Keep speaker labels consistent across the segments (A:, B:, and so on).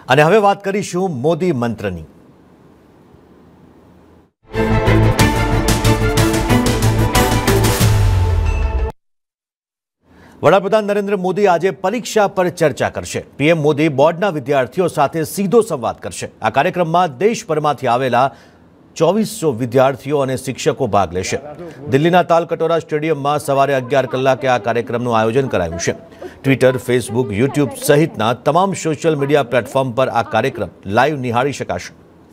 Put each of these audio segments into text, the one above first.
A: અને હવે વાત કરીશું મોદી મંત્રની। વડાપ્રધાન નરેન્દ્ર મોદી આજે પરીક્ષા પર ચર્ચા કરશે। પીએમ મોદી બોર્ડના વિદ્યાર્થીઓ સાથે સીધો સંવાદ કરશે। આ કાર્યક્રમમાં દેશભરમાંથી આવેલા 2400 વિદ્યાર્થીઓ અને શિક્ષકો ભાગ લેશે। દિલ્હીના તાલકટોરા સ્ટેડિયમમાં સવારે 11 કલાકે આ કાર્યક્રમનું આયોજન કરાયું છે। ટ્વિટર, ફેસબુક, યુટ્યુબ સહિતના તમામ સોશિયલ મીડિયા પ્લેટફોર્મ પર આ કાર્યક્રમ લાઈવ નિહાળી શકાશે।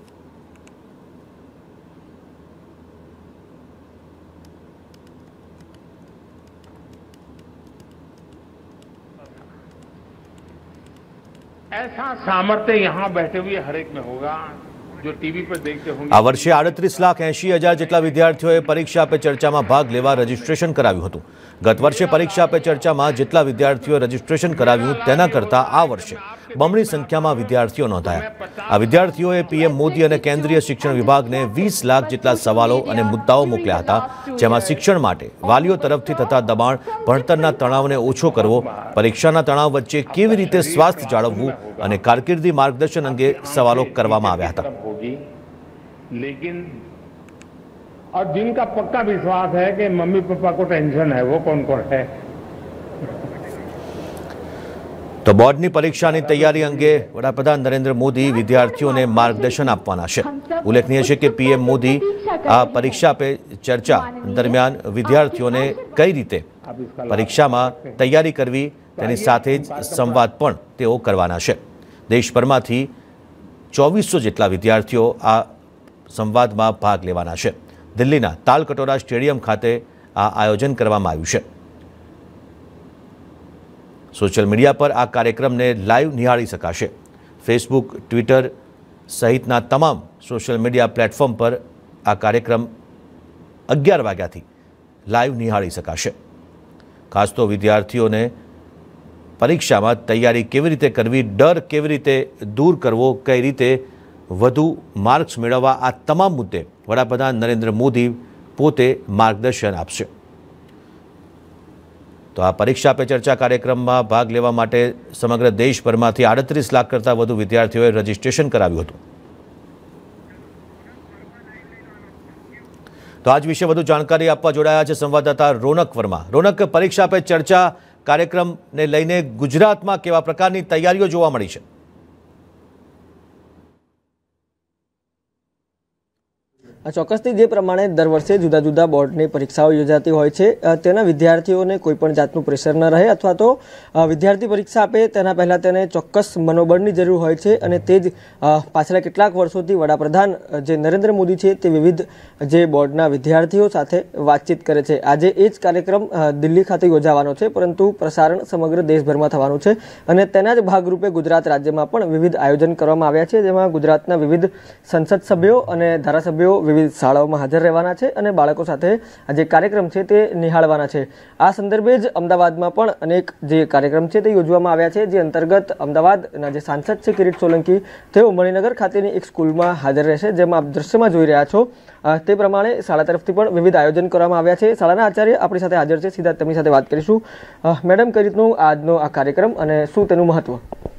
B: ऐसा सामर्थ्य यहाँ बैठे हुए हर एक में होगा जो टीवी पर देखते होंगे।
A: આ વર્ષે 38,80,000 જેટલા વિદ્યાર્થીઓએ પરીક્ષા પે ચર્ચામાં ભાગ લેવા રજીસ્ટ્રેશન કરાવ્યું હતું। ગત વર્ષે પરીક્ષા પે ચર્ચામાં જેટલા વિદ્યાર્થીઓએ રજીસ્ટ્રેશન કરાવ્યું તેના કરતાં આ વર્ષે બમણી સંખ્યામાં વિદ્યાર્થીઓ નોંધાયા। આ વિદ્યાર્થીઓએ પીએમ મોદી અને કેન્દ્રીય શિક્ષણ વિભાગને 20 લાખ જેટલા સવાલો અને મુદ્દાઓ મોકલ્યા હતા, જેમાં શિક્ષણ માટે વાલીઓ તરફથી થતા દબાણ, ભણતરના તણાવને ઓછો કરવો, પરીક્ષાના તણાવ વચ્ચે કેવી રીતે સ્વાસ્થ્ય જાળવવું અને કારકિર્દી માર્ગદર્શન અંગે સવાલો કરવામાં આવ્યા હતા।
B: लेकिन और जिनका पक्का विश्वास है कि मम्मी पापा को टेंशन है, वो कौन कौन है?
A: तो बोर्डनी परीक्षानी तैयारी अंगे वडाप्रधान नरेंद्र मोदी विद्यार्थीओने मार्गदर्शन आपवाना छे। उल्लेखनीय है कि पीएम मोदी आ परीक्षा पे चर्चा दरमियान विद्यार्थीओने कई रीते परीक्षा में तैयारी करवी तेनी साथे ज संवाद पण तेओ करवाना छे। देशभरमांथी 2400 जेटला विद्यार्थीओ आ संवाद में भाग लेवाना छे। दिल्लीना तालकटोरा स्टेडियम खाते आ आयोजन करवामां आव्युं छे। सोशल मीडिया पर आ कार्यक्रम ने लाइव निहाળી शकाशे। फेसबुक, ट्विटर सहितना तमाम सोशल मीडिया प्लेटफॉर्म पर आ कार्यक्रम 11 वाग्याथी लाइव निहाળી शकाशे। खास तो विद्यार्थीओने परीक्षा में तैयारी केवी रीते करवी, डर केवी रीते दूर करवो, कई रीते વધુ માર્ક્સ મેળવવા, આ તમામ મુદ્દે વડાપ્રધાન નરેન્દ્ર મોદી પોતે માર્ગદર્શન આપશે। તો આ પરીક્ષા પે ચર્ચા કાર્યક્રમમાં ભાગ લેવા માટે સમગ્ર દેશભરમાંથી 38 લાખ કરતાં વધુ વિદ્યાર્થીઓએ રજીસ્ટ્રેશન કરાવ્યું હતું। તો આજ વિશે વધુ જાણકારી આપવા જોડાયા છે સંવાદદાતા રોનક વર્મા। રોનક, પરીક્ષા પે ચર્ચા કાર્યક્રમને લઈને ગુજરાતમાં કેવા પ્રકારની તૈયારીઓ જોવા મળી છે?
C: ચોક્કસથી જે પ્રમાણે દર વર્ષે જુદા જુદા બોર્ડની પરીક્ષાઓ યોજાતી હોય છે તેના વિદ્યાર્થીઓને કોઈપણ જાતનું પ્રેશર ન રહે અથવા તો વિદ્યાર્થી પરીક્ષા આપે તેના પહેલાં તેને ચોક્કસ મનોબળની જરૂર હોય છે અને તે જ પાછલા કેટલાક વર્ષોથી વડાપ્રધાન જે નરેન્દ્ર મોદી છે તે વિવિધ જે બોર્ડના વિદ્યાર્થીઓ સાથે વાતચીત કરે છે। આજે એ જ કાર્યક્રમ દિલ્હી ખાતે યોજાવાનો છે, પરંતુ પ્રસારણ સમગ્ર દેશભરમાં થવાનું છે અને તેના જ ભાગરૂપે ગુજરાત રાજ્યમાં પણ વિવિધ આયોજન કરવામાં આવ્યા છે, જેમાં ગુજરાતના વિવિધ સંસદ સભ્યો અને ધારાસભ્યો વિવિધ શાળાઓમાં હાજર રહેવાના છે અને બાળકો સાથે આ જે કાર્યક્રમ છે તે નિહાળવાના છે। આ સંદર્ભે જ અમદાવાદમાં પણ અનેક જે કાર્યક્રમ છે તે યોજવામાં આવ્યા છે, જે અંતર્ગત અમદાવાદના જે સાંસદ છે કિરીટ સોલંકી તેઓ મણિનગર ખાતેની એક સ્કૂલમાં હાજર રહેશે, જેમાં આપ દ્રશ્યમાં જોઈ રહ્યા છો તે પ્રમાણે શાળા તરફથી પણ વિવિધ આયોજન કરવામાં આવ્યા છે। શાળાના આચાર્ય આપણી સાથે હાજર છે, સીધા તેમની સાથે વાત કરીશું। મેડમ, કઈ રીતનું આજનો આ કાર્યક્રમ અને શું તેનું મહત્વ?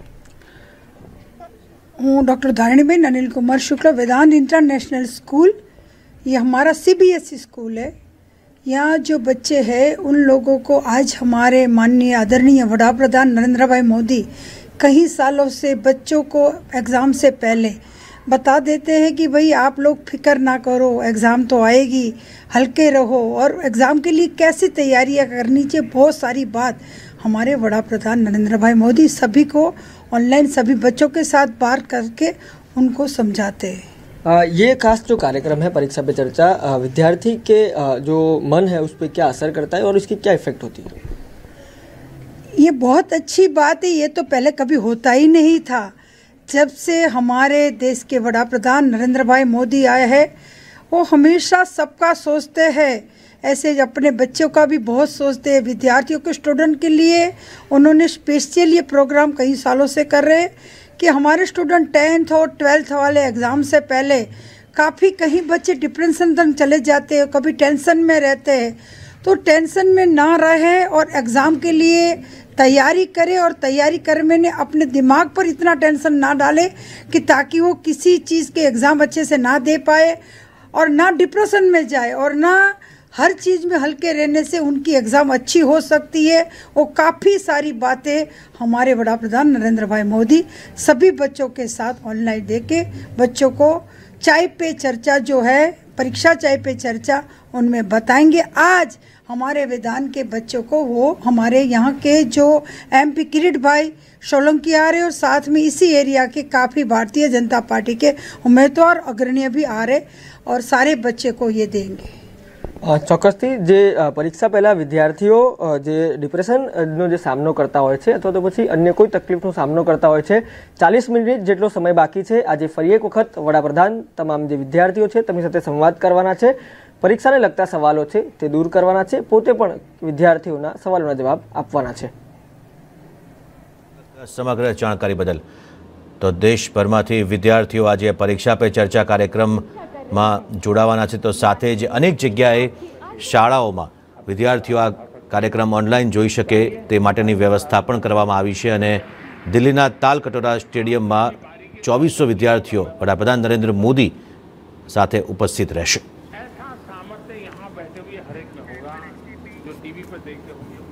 D: हूँ doctor Dharaniben Anil Kumar Shukla, Vedant international school, ये हमारा सीबीएसई स्कूल है। यहाँ जो बच्चे हैं उन लोगों को आज हमारे माननीय आदरणीय वडाप्रधान नरेंद्र भाई मोदी कई सालों से बच्चों को एग्ज़ाम से पहले बता देते हैं कि भाई आप लोग फिक्र ना करो, एग्ज़ाम तो आएगी, हल्के रहो और एग्ज़ाम के लिए कैसी तैयारियाँ करनी चाहिए, बहुत सारी बात हमारे वडाप्रधान नरेंद्र भाई मोदी सभी को ऑनलाइन सभी बच्चों के साथ बात करके उनको समझाते हैं।
C: ये खास जो कार्यक्रम है परीक्षा पे चर्चा, विद्यार्थी के जो मन है उस पर क्या असर करता है और इसकी क्या इफेक्ट होती है?
D: ये बहुत अच्छी बात है। ये तो पहले कभी होता ही नहीं था। जब से हमारे देश के वडाप्रधान नरेंद्र भाई मोदी आए हैं, वो हमेशा सबका सोचते हैं, ऐसे अपने बच्चों का भी बहुत सोचते हैं। विद्यार्थियों के स्टूडेंट के लिए उन्होंने स्पेशल ये प्रोग्राम कई सालों से कर रहे हैं कि हमारे स्टूडेंट 10th और 12th वाले एग्ज़ाम से पहले काफ़ी कहीं बच्चे डिप्रेशन तक चले जाते हैं, कभी टेंशन में रहते हैं, तो टेंशन में ना रहे और एग्ज़ाम के लिए तैयारी करे और तैयारी करने में अपने दिमाग पर इतना टेंशन ना डाले कि ताकि वो किसी चीज़ के एग्ज़ाम अच्छे से ना दे पाए और ना डिप्रेशन में जाए और ना हर चीज़ में हल्के रहने से उनकी एग्ज़ाम अच्छी हो सकती है। वो काफ़ी सारी बातें हमारे वड़ा प्रधान नरेंद्र भाई मोदी सभी बच्चों के साथ ऑनलाइन देके बच्चों को चाय पे चर्चा जो है परीक्षा चाय पे चर्चा उनमें बताएंगे। आज हमारे वेदांत के बच्चों को वो हमारे यहाँ के जो MP किरीट भाई सोलंकी आ रहे और साथ में इसी एरिया के काफ़ी भारतीय जनता पार्टी के उम्मीदवार अग्रणी भी आ रहे और सारे बच्चे को ये देंगे।
C: ચોક્કસથી જે પરીક્ષા પહેલા વિદ્યાર્થીઓ જે ડિપ્રેશનનો જે સામનો કરતા હોય છે અથવા તો પછી અન્ય કોઈ તકલીફનો સામનો કરતા હોય છે 40 મિનિટ જેટલો સમય બાકી છે। આજે ફરી એક વખત વડાપ્રધાન તમામ જે વિદ્યાર્થીઓ છે તેમની સાથે સંવાદ કરવાના છે, પરીક્ષાને લગતા સવાલો છે તે દૂર કરવાના છે, પોતે પણ વિદ્યાર્થીઓના સવાલોના જવાબ આપવાના છે।
A: સમગ્ર જાણકારી બદલ તો દેશભરમાંથી વિદ્યાર્થીઓ આજે પરીક્ષા પે ચર્ચા કાર્યક્રમમાં જોડાવાના છે। તો સાથે જ અનેક જગ્યાએ શાળાઓમાં વિદ્યાર્થીઓ આ કાર્યક્રમ ઓનલાઈન જોઈ શકે તે માટેની વ્યવસ્થા પણ કરવામાં આવી છે અને દિલ્હીના તાલકટોરા સ્ટેડિયમમાં 2400 વિદ્યાર્થીઓ વડાપ્રધાન નરેન્દ્ર મોદી સાથે ઉપસ્થિત રહેશે।
B: ऐसा सामर्थ्य यहाँ बैठे हुए हर एक में होगा जो टीवी पर देखते होंगे।